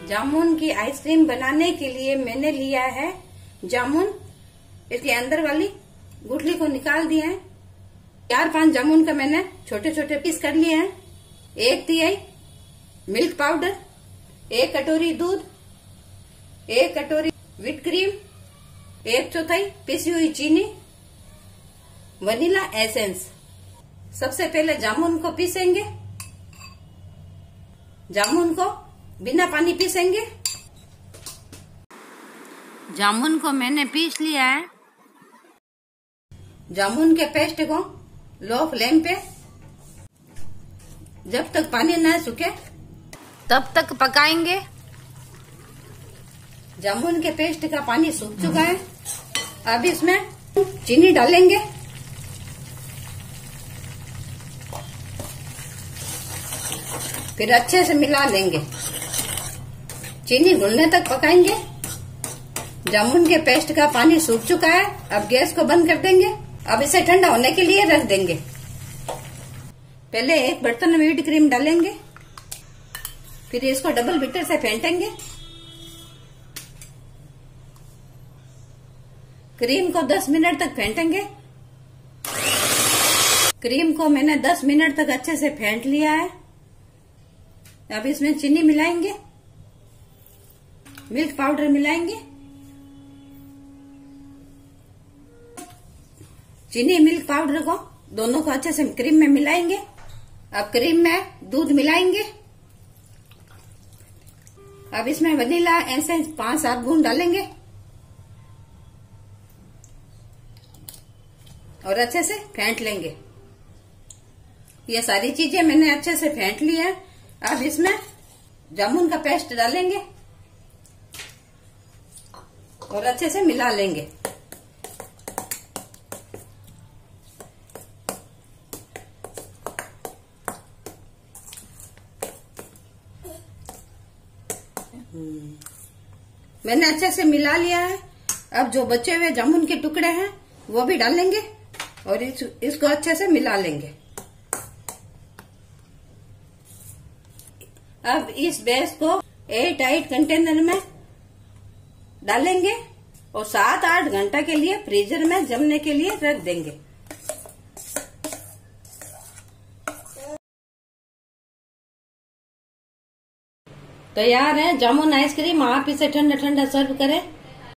जामुन की आइसक्रीम बनाने के लिए मैंने लिया है जामुन। इसके अंदर वाली गुठली को निकाल दिया है। 4-5 जामुन का मैंने छोटे छोटे पीस कर लिए हैं। 1 तिहाई मिल्क पाउडर, 1 कटोरी दूध, 1 कटोरी व्हिप क्रीम, 1/4 पिसी हुई चीनी, वनीला एसेंस। सबसे पहले जामुन को पीसेंगे। जामुन को बिना पानी पीसेंगे। जामुन को मैंने पीस लिया है। जामुन के पेस्ट को लो फ्लेम पे जब तक पानी न सूखे तब तक पकाएंगे। जामुन के पेस्ट का पानी सूख चुका है। अब इसमें चीनी डालेंगे। फिर अच्छे से मिला लेंगे। चीनी घुलने तक पकाएंगे। जामुन के पेस्ट का पानी सूख चुका है। अब गैस को बंद कर देंगे। अब इसे ठंडा होने के लिए रख देंगे। पहले एक बर्तन में व्हिप क्रीम डालेंगे। फिर इसको डबल बीटर से फेंटेंगे। क्रीम को 10 मिनट तक फेंटेंगे। क्रीम को मैंने 10 मिनट तक अच्छे से फेंट लिया है। अब इसमें चीनी मिलाएंगे, मिल्क पाउडर मिलाएंगे। चीनी मिल्क पाउडर को दोनों को अच्छे से क्रीम में मिलाएंगे। अब क्रीम में दूध मिलाएंगे। अब इसमें वनीला एसेंस 5-7 बूंद डालेंगे और अच्छे से फेंट लेंगे। ये सारी चीजें मैंने अच्छे से फेंट ली है। अब इसमें जामुन का पेस्ट डालेंगे और अच्छे से मिला लेंगे। मैंने अच्छे से मिला लिया है। अब जो बचे हुए जामुन के टुकड़े हैं वो भी डालेंगे और इसको अच्छे से मिला लेंगे। अब इस बेस को एयर टाइट कंटेनर में डालेंगे और 7-8 घंटा के लिए फ्रीजर में जमने के लिए रख देंगे। तैयार है जामुन आइसक्रीम। आप इसे ठंडा ठंडा सर्व करें।